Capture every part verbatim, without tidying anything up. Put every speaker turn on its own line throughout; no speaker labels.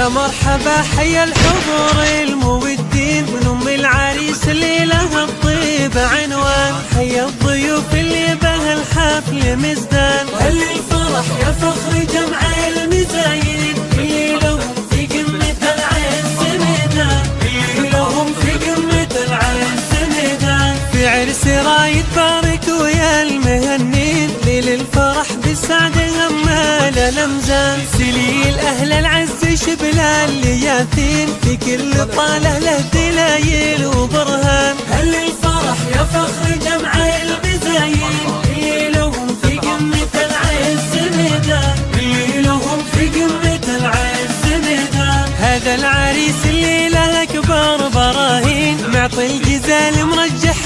يا مرحبا حيا الحضور المودين من ام العريس اللي لها الطيب عنوان. حيا الضيوف اللي بها الحفل مزدان. هل الفرح يا فخر جمع المزايين اللي لهم في قمة العز ميدان. اللي لهم في قمة العز ميدان. في عرس رايد بارك ويا المهنين ليل الفرح بالسعد همال الامزان. سليل اهل العز شبل الياثين في كل طاله له دلايل وبرهان. هل الفرح يا فخر جمع المزايين اللي لهم في قمة العز ميدان. اللي لهم في قمة العز ميدان. هذا العريس اللي له اكبر براهين معطي الجزال مرجح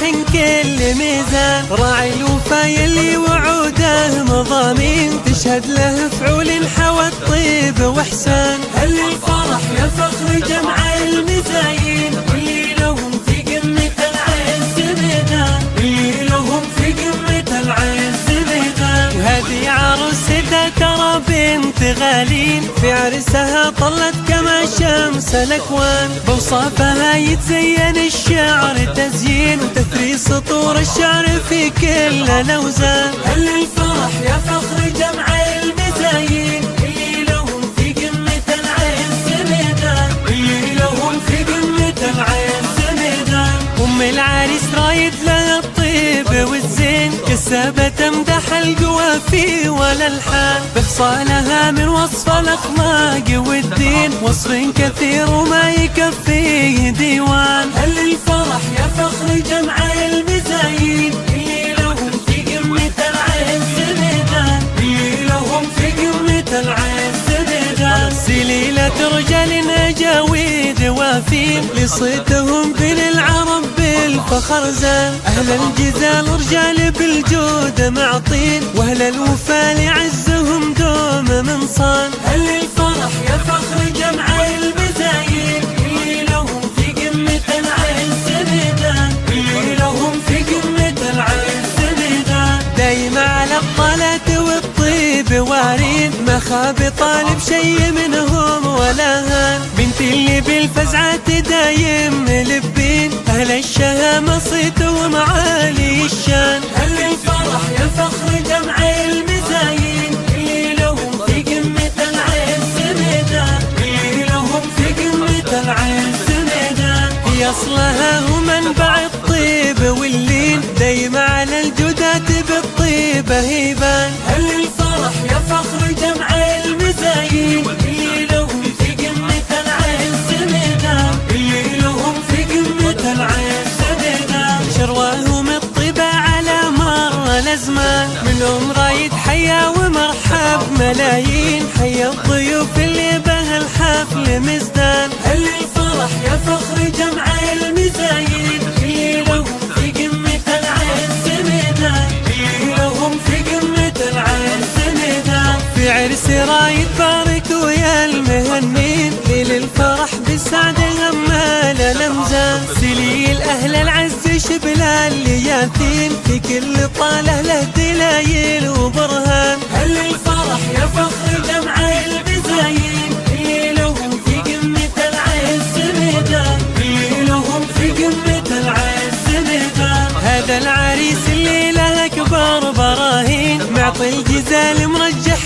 كل ميزان. راعي الوفا يلي وعوده مضامين تشهد له فعول حوى الطيب واحسان. هل الفرح يا فخر جمع المزايين اللي لهم في قمة العز ميدان. اللي لهم في قمة العز ميدان. وهذه عروستها ترى بنت غالين في عرسها طلت كما شمس الاكوان. بوصافها يتزين الشعر تزيين وتثري سطور الشعر في كل الاوزان. هل الفرح يا فخر جمع المزايين اللي لهم في قمة العز ميدان. اللي لهم في قمة العز ميدان. ام العريس رايد لها الطيب والزين كسابة تمدح القوافي والالحان. بخصالها من وصف الاخلاق والدين وصف كثير وما يكفيه ديوان. هل الفرح يا فخر جمع المزايين اللي لهم في قمة العز ميدان. اللي لهم في قمة العز ميدان. سليلة رجال اجاويد وافين لصيتهم بين العرب بالفخر زان. اهل الجزال رجال بالجود معطين واهل الوفا لعزهم دوم من صان. هل الفرح يا فخر جمع المزايين اللي لهم في قمة العز ميدان. اللي لهم في قمة العز ميدان. دايم على الطلات والطيب وارين ما خاب طالب شي منهم ولا هان. بنت اللي بالفزعات دايم ملبين اهل الشهامة صيت ومعالي الشان. هل الفرح يا فخر جمع المزايين اللي لهم في قمة العز ميدان. اللي لهم في قمة العز ميدان. هي اصلها ومنبع الطيب واللين دايم على الجودات بالطيب هيبان. هل الفرح يا فخر جمع المزايين اللي لهم في قمة العز ميدان. اللي لهم في قمة العز ميدان. شرواهم الطيبة على مر الازمان من ام رايد حيا ومرحب ملايين. حيا الضيوف اللي بها الحفل مزدان. هل الفرح يا فخر جمع المزايين اللي لهم في قمة العز ميدان. اللي لهم في قمة العز ميدان. في عرس رايد بارك ويا المهنين ليل الفرح بالسعد همال الامزان. سليل اهل العز شبل الياثين في كل طاله له دلايل وبرهان. هل الفرح يا فخر جمع المزايين اللي لهم في قمة العز ميدان. اللي لهم في قمة العز ميدان. هذا العريس اللي له اكبر براهين معطي الجزال مرجح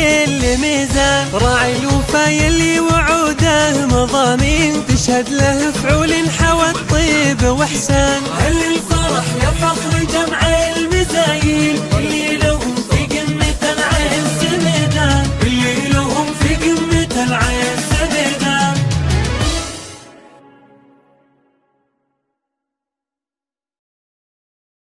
كل ميزان. راعي الوفا يلي وعوده مضامين تشهد له فعول حوى الطيب واحسان. هل الفرح يا فخر جمع المزايين